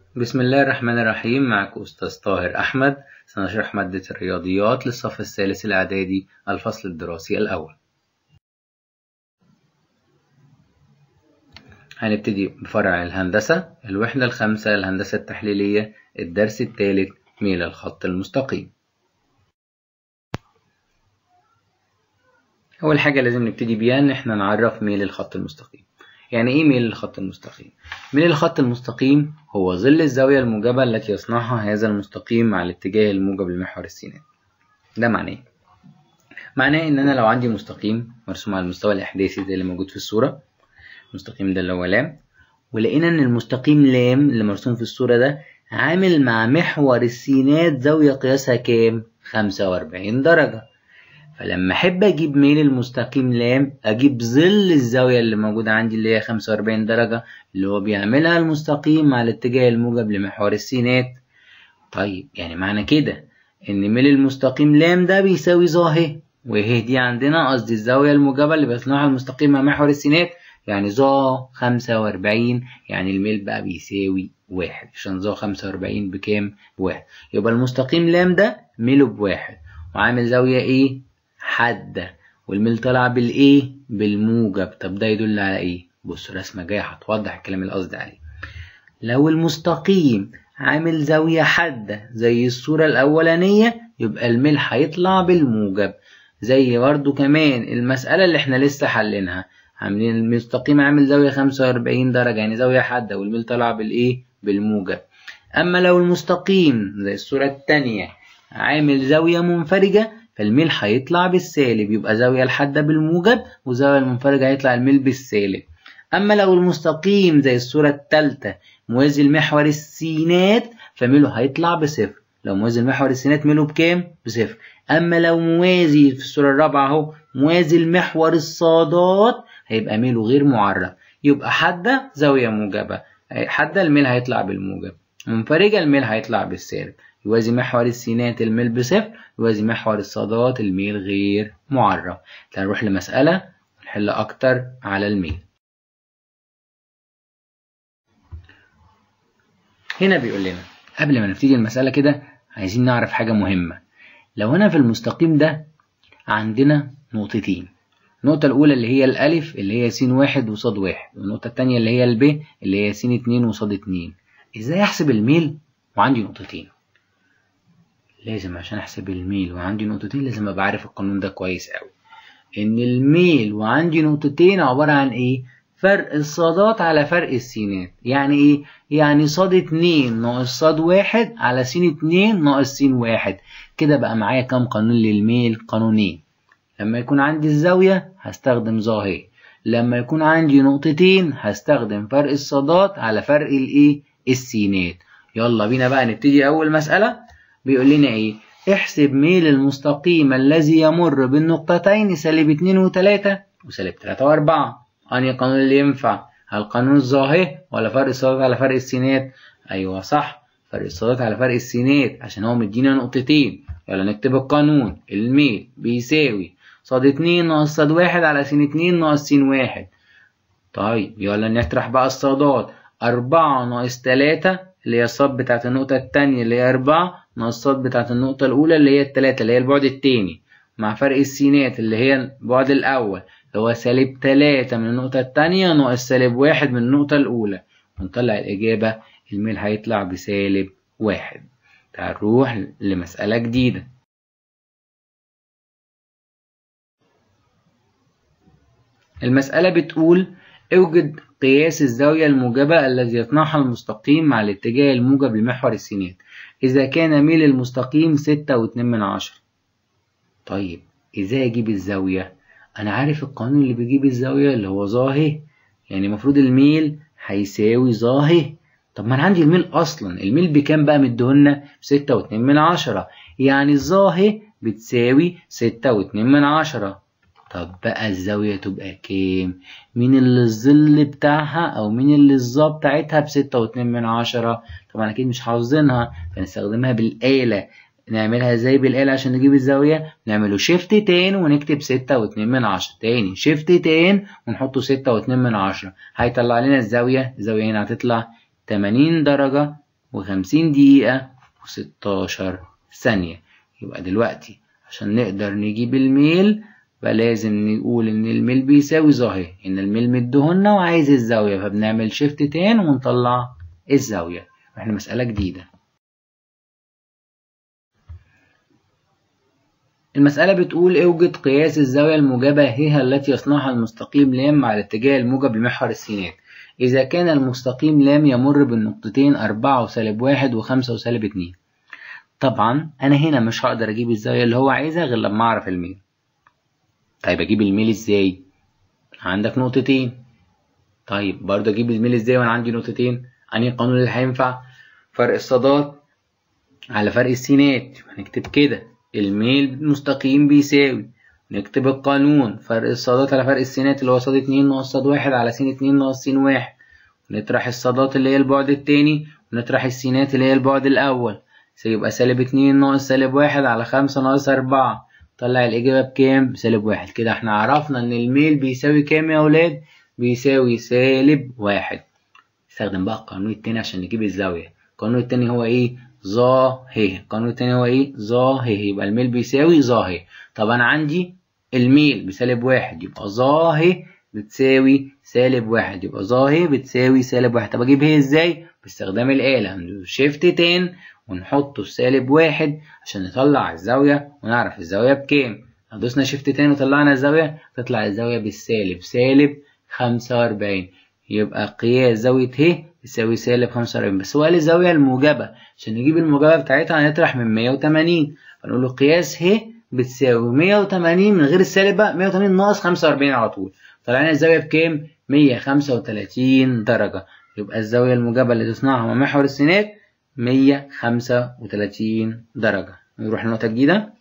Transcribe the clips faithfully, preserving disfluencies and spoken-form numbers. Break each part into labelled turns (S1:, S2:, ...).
S1: بسم الله الرحمن الرحيم. معكم أستاذ طاهر أحمد، سنشرح مادة الرياضيات للصف الثالث الإعدادي الفصل الدراسي الأول. هنبتدي بفرع الهندسة، الوحدة الخامسة الهندسة التحليلية، الدرس الثالث ميل الخط المستقيم. أول حاجة لازم نبتدي بيها إن احنا نعرف ميل الخط المستقيم. يعني إيه ميل الخط المستقيم؟ ميل الخط المستقيم هو ظل الزاوية الموجبة التي يصنعها هذا المستقيم مع الاتجاه الموجب لمحور السينات. ده معناه إيه؟ معناه إن أنا لو عندي مستقيم مرسوم على المستوى الإحداثي زي اللي موجود في الصورة، المستقيم ده اللي هو لام، ولقينا إن المستقيم لام اللي مرسوم في الصورة ده عامل مع محور السينات زاوية قياسها كام؟ خمسة وأربعين درجة. فلما احب اجيب ميل المستقيم لام اجيب ظل الزاويه اللي موجوده عندي اللي هي خمسة وأربعين درجه اللي هو بيعملها المستقيم مع الاتجاه الموجب لمحور السينات. طيب يعني معنى كده ان ميل المستقيم لام ده بيساوي ظ ه، وه دي عندنا قصدي الزاويه الموجبه اللي بيصنعها المستقيم مع محور السينات، يعني ظ خمسة وأربعين، يعني الميل بقى بيساوي واحد عشان ظ خمسة وأربعين بكام؟ بواحد. يبقى المستقيم لام ده ميله بواحد وعامل زاويه ايه؟ حادة، والميل طالع بالايه؟ بالموجب. طب ده يدل على ايه؟ بص رسمه جايه هتوضح الكلام اللي قصدي عليه. لو المستقيم عامل زاويه حاده زي الصوره الاولانيه يبقى الميل هيطلع بالموجب. زي برضو كمان المساله اللي احنا لسه حلينها، عاملين المستقيم عامل زاويه خمسة وأربعين درجه يعني زاويه حاده والميل طالع بالايه؟ بالموجب. اما لو المستقيم زي الصوره الثانيه عامل زاويه منفرجه فالميل هيطلع بالسالب، يبقى زاوية الحادة بالموجب وزاوية المنفرجة هيطلع الميل بالسالب. أما لو المستقيم زي الصورة الثالثة موازي لمحور السينات فميله هيطلع بصفر. لو موازي لمحور السينات ميله بكام؟ بصفر. أما لو موازي في الصورة الرابعة اهو موازي لمحور الصادات هيبقى ميله غير معرف. يبقى حادة زاوية موجبة، حادة الميل هيطلع بالموجب، منفرجة الميل هيطلع بالسالب. يوازي محور السينات الميل بصفر، يوازي محور الصادات الميل غير معرف. تعال نروح لمسألة نحل أكتر على الميل. هنا بيقول لنا قبل ما نبتدي المسألة كده عايزين نعرف حاجة مهمة. لو هنا في المستقيم ده عندنا نقطتين، النقطة الأولى اللي هي الألف اللي هي س واحد وصاد واحد، والنقطة التانية اللي هي الب اللي هي س اتنين وصاد اتنين. إزاي أحسب الميل وعندي نقطتين؟ لازم عشان احسب الميل وعندي نقطتين لازم ابقى عارف القانون ده كويس قوي، ان الميل وعندي نقطتين عبارة عن ايه؟ فرق الصادات على فرق السينات. يعني ايه؟ يعني صاد اتنين ناقص صاد واحد على س اتنين ناقص س واحد. كده بقى معايا كام قانون للميل؟ قانونين. لما يكون عندي الزاوية هستخدم ظ ه، لما يكون عندي نقطتين هستخدم فرق الصادات على فرق الايه؟ السينات. يلا بينا بقى نبتدي اول مسألة. بيقول لنا ايه؟ احسب ميل المستقيم الذي يمر بالنقطتين سالب اتنين وتلاتة وسالب تلاتة وأربعة. أنهي قانون اللي ينفع؟ هل قانون الظ ه ولا فرق الصادات على فرق السينات؟ أيوه صح، فرق الصادات على فرق السينات عشان هو مدينا نقطتين. يلا نكتب القانون. الميل بيساوي صاد اتنين ناقص صاد واحد على س اتنين ناقص س واحد. طيب يلا نطرح بقى الصادات. أربعة ناقص تلاتة اللي هي الصاد بتاعت النقطة التانية اللي هي أربعة ناقص الصاد بتاعت النقطة الأولى اللي هي التلاتة اللي هي البعد التاني، مع فرق السينات اللي هي البعد الأول اللي هو سالب تلاتة من النقطة التانية ناقص سالب واحد من النقطة الأولى، ونطلع الإجابة الميل هيطلع بسالب واحد. تعال نروح لمسألة جديدة. المسألة بتقول اوجد قياس الزاوية الموجبة الذي يصنعها المستقيم مع الاتجاه الموجب لمحور السينات إذا كان ميل المستقيم ستة واتنين من عشرة. طيب إزاي أجيب الزاوية؟ أنا عارف القانون اللي بيجيب الزاوية اللي هو ظ ه، يعني المفروض الميل هيساوي ظ ه. طب ما أنا عندي الميل أصلا، الميل بكام بقى مديهولنا؟ بستة واتنين من عشرة، يعني ظ ه بتساوي ستة واتنين من عشرة. طب بقى الزاوية تبقى كام؟ مين اللي الظل بتاعها أو مين اللي الظا بتاعتها بستة واتنين من عشرة؟ طبعا أكيد مش حافظينها فنستخدمها بالآلة. نعملها ازاي بالآلة عشان نجيب الزاوية؟ نعمله شيفت تان ونكتب ستة واتنين من عشرة. تاني شيفت تان ونحطه ستة واتنين من عشرة، هيطلع لنا الزاوية. الزاوية هنا هتطلع تمانين درجة وخمسين دقيقة وستاشر ثانية. يبقى دلوقتي عشان نقدر نجيب الميل بقى لازم نقول ان الميل بيساوي ظاهر ان الميل مديهولنا وعايز الزاوية، فبنعمل شيفت تان ونطلع الزاوية. احنا مسألة جديدة. المسألة بتقول اوجد قياس الزاوية الموجبة ه التي يصنعها المستقيم ل مع الاتجاه الموجب لمحور السينات إذا كان المستقيم ل يمر بالنقطتين أربعة وسالب واحد وخمسة وسالب اتنين. طبعا أنا هنا مش هقدر أجيب الزاوية اللي هو عايزها غير لما أعرف الميل. طيب أجيب الميل إزاي؟ عندك نقطتين. طيب برضه أجيب الميل إزاي وأنا عندي نقطتين؟ أنهي قانون اللي هينفع؟ فرق الصادات على فرق السينات. هنكتب كده الميل مستقيم بيساوي، نكتب القانون فرق الصادات على فرق السينات اللي هو صاد اتنين ناقص صاد واحد على س اتنين ناقص س واحد، نطرح الصادات اللي هي البعد التاني ونطرح السينات اللي هي البعد الأول، سيبقى سالب اتنين ناقص سالب واحد على خمسة ناقص أربعة. طلع الإجابة بكام؟ سالب واحد. كده احنا عرفنا إن الميل بيساوي كام يا ولاد؟ بيساوي سالب واحد. نستخدم بقى القانون التاني عشان نجيب الزاوية. القانون التاني هو إيه؟ ظا ه. القانون التاني هو إيه؟ ظا ه. يبقى الميل بيساوي ظا ه. طب أنا عندي الميل بسالب واحد يبقى ظا ه بتساوي سالب واحد، يبقى ظا ه بتساوي سالب واحد. طب أجيب ه إزاي؟ باستخدام الآلة، هندوس شيفت تان ونحطه السالب واحد عشان نطلع الزاوية ونعرف الزاوية بكام. لو دوسنا شيفت تان وطلعنا الزاوية تطلع الزاوية بالسالب سالب خمسة وأربعين. يبقى قياس زاوية ه يساوي سالب خمسة وأربعين. بس هو قال الزاوية الموجبة، عشان نجيب الموجبة بتاعتها هنطرح من مية وتمانين، فنقول له قياس ه بتساوي مية وتمانين من غير السالب بقى مية وتمانين ناقص خمسة وأربعين على طول. طلعنا الزاوية بكام؟ مية وخمسة وتلاتين درجة. يبقى الزاوية الموجبة اللي تصنعها مع محور السينات مية وخمسة وتلاتين درجة. نروح لنقطة جديدة.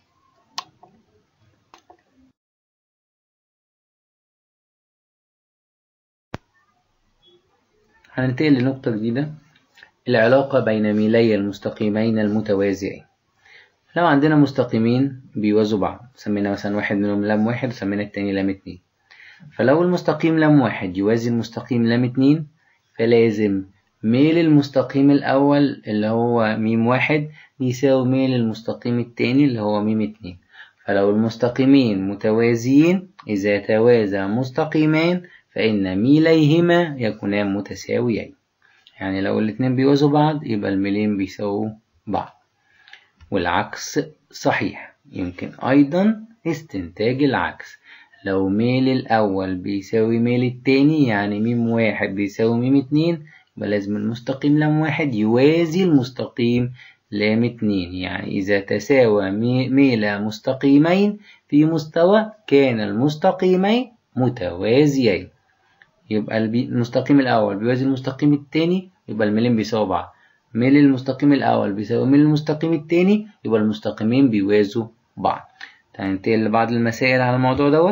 S1: هننتقل لنقطة جديدة، العلاقة بين ميلي المستقيمين المتوازيين. لو عندنا مستقيمين بيوازوا بعض سمينا مثلا واحد منهم لام واحد وسمينا التاني لام اتنين، فلو المستقيم لام واحد يوازي المستقيم لام اتنين فلازم ميل المستقيم الأول اللي هو ميم واحد يساوي ميل المستقيم التاني اللي هو ميم اتنين. فلو المستقيمين متوازيين إذا توازى مستقيمان فإن ميليهما يكونان متساويين. يعني لو الاتنين بيوازوا بعض يبقى الميلين بيساووا بعض، والعكس صحيح. يمكن أيضا استنتاج العكس، لو ميل الأول بيساوي ميل التاني يعني ميم واحد بيساوي ميم اتنين يبقى لازم المستقيم لام واحد يوازي المستقيم لام اتنين. يعني إذا تساوى ميل مستقيمين في مستوى كان المستقيمين متوازيين. يبقى المستقيم الأول بيوازي المستقيم التاني يبقى الميلين بيساووا بعض، ميل المستقيم الأول بيساوي ميل المستقيم التاني يبقى المستقيمين بيوازوا بعض. هننتقل لبعض المسائل على الموضوع دوت.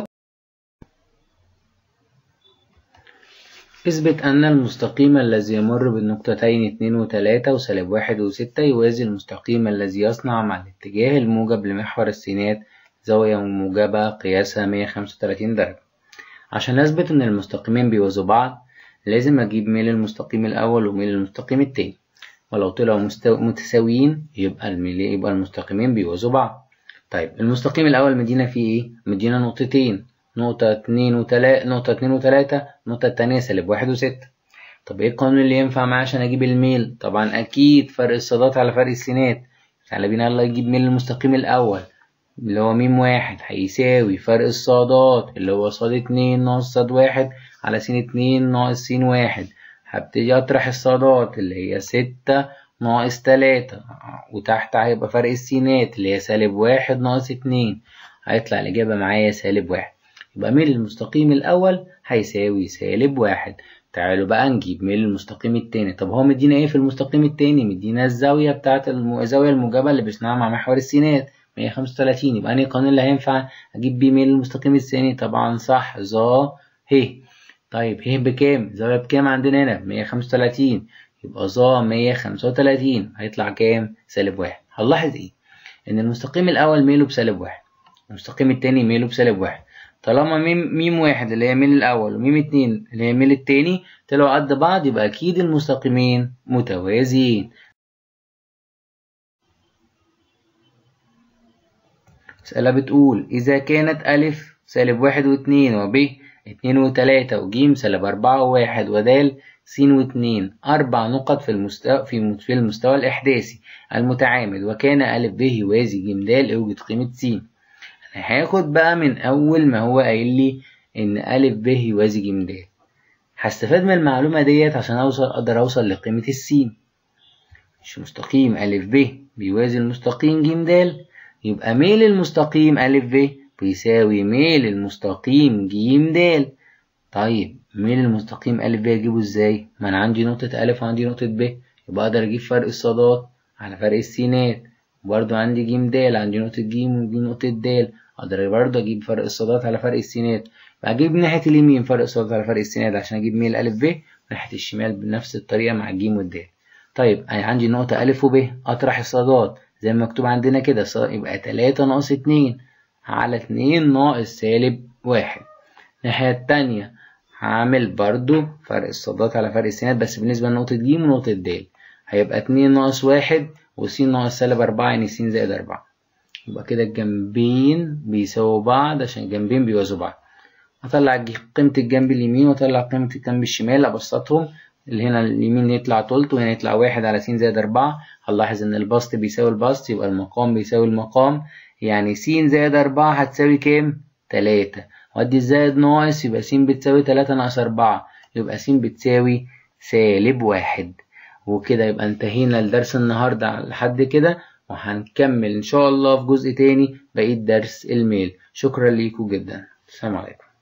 S1: اثبت أن المستقيم الذي يمر بالنقطتين اتنين وتلاتة وسالب واحد وستة يوازي المستقيم الذي يصنع مع الاتجاه الموجب لمحور السينات زاوية موجبة قياسها مية وخمسة وتلاتين درجة. عشان أثبت إن المستقيمين بيوازوا بعض لازم أجيب ميل المستقيم الأول وميل المستقيم التاني، ولو طلعوا متساويين يبقى الميل يبقى المستقيمين بيوازوا بعض. طيب المستقيم الأول مدينا فيه إيه؟ مدينا نقطتين، نقطة اتنين وتلاتة نقطة اتنين وتلاتة، النقطة التانية سالب واحد وستة. طب إيه القانون اللي ينفع معاه عشان أجيب الميل؟ طبعا أكيد فرق الصادات على فرق السينات. تعالى بينا يلا نجيب ميل المستقيم الأول اللي هو ميم واحد هيساوي فرق الصادات اللي هو صاد اتنين ناقص صاد واحد على س اتنين ناقص س واحد. هبتدي أطرح الصادات اللي هي ستة ناقص تلاتة، وتحت هيبقى فرق السينات اللي هي سالب واحد ناقص اتنين، هيطلع الإجابة معايا سالب واحد. يبقى ميل المستقيم الأول هيساوي سالب واحد. تعالوا بقى نجيب ميل المستقيم التاني. طب هو مدينا إيه في المستقيم التاني؟ مدينا الزاوية بتاعت الزاوية الموجبة اللي بيصنعها مع محور السينات مية وخمسة وتلاتين. يبقى أنهي القانون اللي هينفع أجيب بيه ميل المستقيم الثاني؟ طبعا صح، ظا ه. طيب ه بكام؟ زاوية بكام عندنا هنا؟ مية وخمسة وتلاتين، يبقى ظا مية وخمسة وتلاتين هيطلع كام؟ سالب واحد. هنلاحظ إيه؟ إن المستقيم الأول ميله بسالب واحد، المستقيم التاني ميله بسالب واحد. طالما ميم ميم واحد اللي هي ميل الأول وميم اتنين اللي هي ميل التاني طلعوا قد بعض يبقى أكيد المستقيمين متوازيين. المسألة بتقول إذا كانت أ سالب واحد واتنين وب اتنين وتلاتة وج سالب أربعة وواحد ودال س واتنين أربع نقط في المستوى في في المستوى الإحداثي المتعامد، وكان أ ب يوازي ج د، اوجد قيمة س. أنا هاخد بقى من أول ما هو قايل لي إن أ ب يوازي ج د، هستفاد من المعلومة ديت عشان أوصل أقدر أوصل لقيمة السين. مش مستقيم أ ب بيوازي المستقيم ج د، يبقى ميل المستقيم أ ب بيساوي ميل المستقيم ج د. طيب ميل المستقيم أ ب أجيبه إزاي؟ ما أنا عندي نقطة أ وعندي نقطة ب، يبقى أقدر أجيب فرق الصادات على فرق السينات، وبرضه عندي ج د، عندي نقطة ج ودي نقطة د، أقدر برضه أجيب فرق الصادات على فرق السينات. أجيب ناحية اليمين فرق الصادات على فرق السينات عشان أجيب ميل أ ب، وناحية الشمال بنفس الطريقة مع الج والد. طيب أنا عندي نقطة أ وب، أطرح الصادات زي ما مكتوب عندنا كده، يبقى تلاتة ناقص اتنين على اتنين ناقص سالب واحد. الناحية التانية هعمل برضو فرق الصادات على فرق السينات بس بالنسبة لنقطة ج ونقطة د، هيبقى اتنين ناقص واحد وس ناقص سالب أربعة، يعني س زائد أربعة. يبقى كده الجنبين بيساووا بعض عشان الجنبين بيوازوا بعض. هطلع قيمة الجنب اليمين وأطلع قيمة الجنب الشمال، أبسطهم. اللي هنا اليمين يطلع تلت وهنا يطلع واحد على س زائد أربعة. هنلاحظ إن البسط بيساوي البسط، يبقى المقام بيساوي المقام، يعني س زائد أربعة هتساوي كام؟ تلاتة. وأدي الزائد ناقص يبقى س بتساوي تلاتة ناقص أربعة، يبقى س بتساوي سالب واحد. وكده يبقى انتهينا لدرس النهاردة لحد كده، وهنكمل إن شاء الله في جزء تاني بقية درس الميل. شكرا ليكم جدا، السلام عليكم.